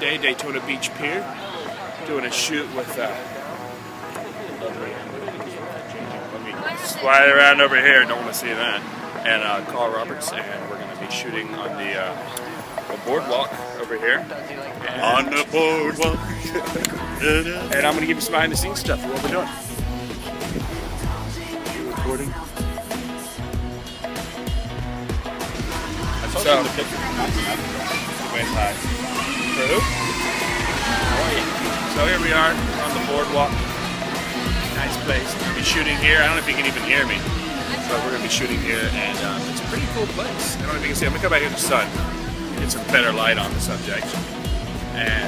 day, Daytona Beach Pier, doing a shoot with lovely Amber. Let me slide around over here, don't want to see that. And Carl Roberts, and we're going to be shooting on the boardwalk over here. And on the boardwalk. And I'm going to give you some behind the scenes stuff of what we're doing. You recording? So, the picture. High. For who? So here we are on the boardwalk. Nice place. We're going to be shooting here. I don't know if you can even hear me. But we're going to be shooting here, and it's a pretty cool place. I don't know if you can see. I'm going to come back in the sun. Get some better light on the subject. And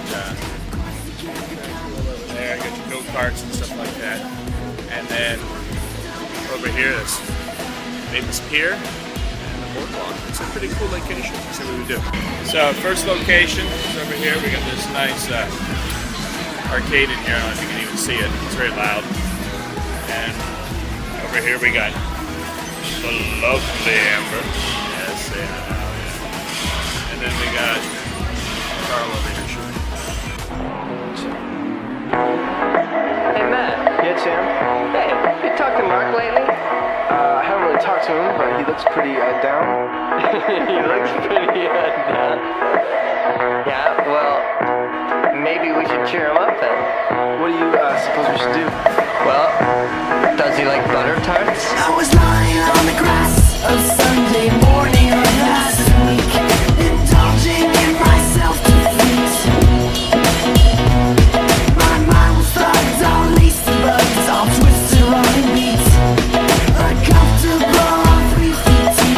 there, you got your go-karts and stuff like that. And then over here is famous pier. Boardwalk. It's a pretty cool location. Let's see what we do. So first location is over here. We got this nice arcade in here. I don't know if you can even see it. It's very loud. And over here we got the lovely Amber. Yes, say hi. And then we got Carl over here shooting. Hey Matt. Yeah, Sam? Hey, you talked to Mark lately? I haven't really talked to him, but he looks pretty down. He looks pretty down. Yeah, well, maybe we should cheer him up then. What do you suppose we should do? Well, does he like butter tarts? I was lying on the grass of Sunday morning of last week, indulging in my self-defeat. My mind was thugged on Lisa bugs, all twisted running beats. Uncomfortable on 3 feet deep.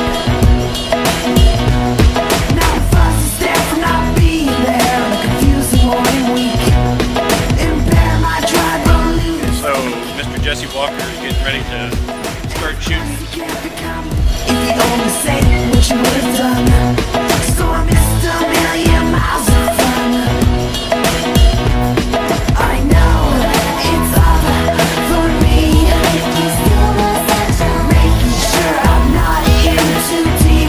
Now I'm fuzzy stare from not being there on a confusing morning week. Impair my drive balloon. So Mr. Jesse Walker is getting ready to start shooting. If you only say what you would have done, so I missed a million miles of fun. I know it's all for me. Making sure I'm not in too deep.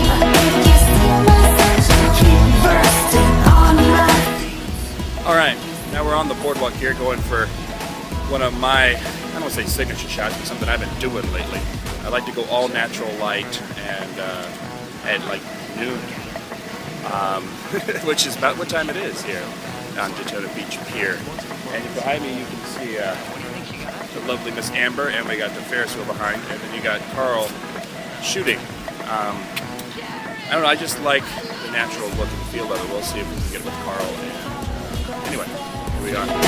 Keep bursting on my feet. Alright, now we're on the boardwalk here going for one of my, I don't want to say signature shots, but something I've been doing lately. I like to go all natural light and at like noon, which is about what time it is here on Daytona Beach Pier. And behind me you can see the lovely Miss Amber, and we got the Ferris wheel behind, and then you got Carl shooting. I don't know, I just like the natural look and feel of it. We'll see if we can get it with Carl. And anyway, here we are.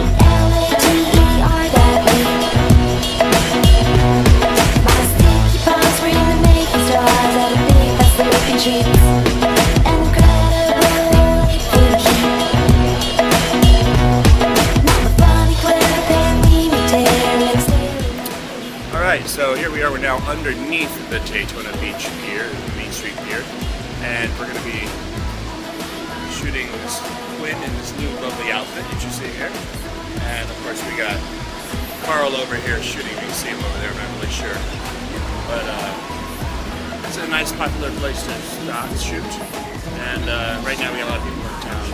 Alright, so here we are. We're now underneath the Daytona Beach Pier, the Main Street Pier, and we're going to be shooting Miss Quinn in this new lovely outfit that you see here. And of course we got Carl over here shooting. You can see him over there, I'm not really sure. But it's a nice popular place to stop and shoot. And right now we got a lot of people in town.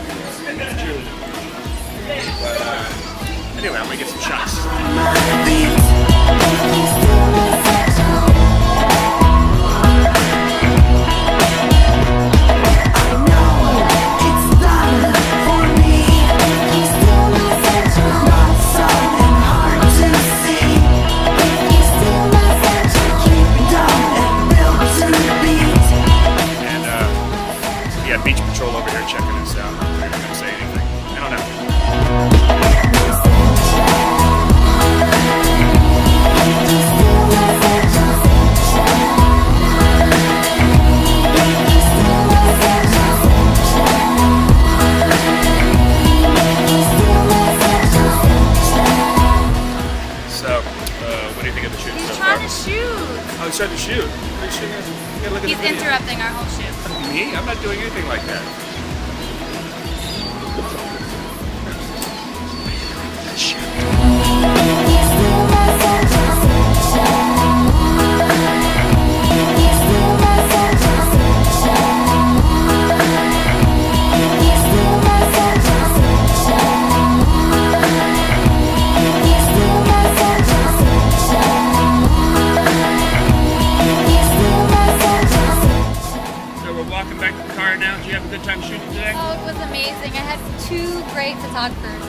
But anyway, I'm going to get some shots. Beach Patrol over here checking us out. I'm not going to say anything. I don't know. So, what do you think of the shoot so far? He's trying to shoot. Oh, he's trying to shoot. Yeah, look at He's interrupting our whole shoot. Me? I'm not doing anything like that.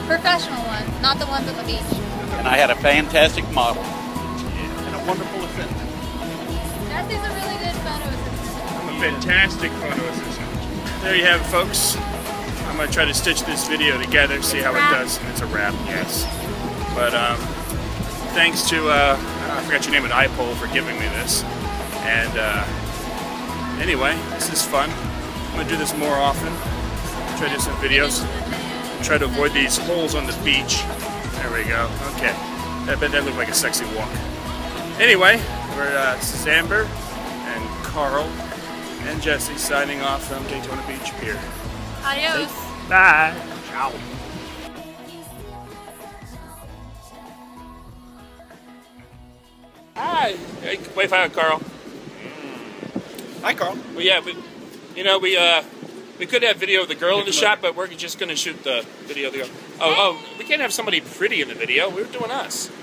Professional ones, not the ones on the beach. And I had a fantastic model. And a wonderful assistant. Jesse's a really good photo assistant. I'm a fantastic photo assistant. There you have it, folks. I'm going to try to stitch this video together, see how it does. It's a wrap, yes. But thanks to, I forgot your name at iPole for giving me this. And anyway, this is fun. I'm going to do this more often. Try to do some videos. Try to avoid these holes on the beach. There we go. Okay. I bet that looked like a sexy walk. Anyway, this is Amber and Carl and Jesse signing off from Daytona Beach Pier. Adios. Bye. Ciao. Hi. Hey, wave hi, Carl. Hi, Carl. Well, yeah, we could have video of the girl in the shot, but we're just going to shoot the video of the girl. Oh, we can't have somebody pretty in the video. We're doing us.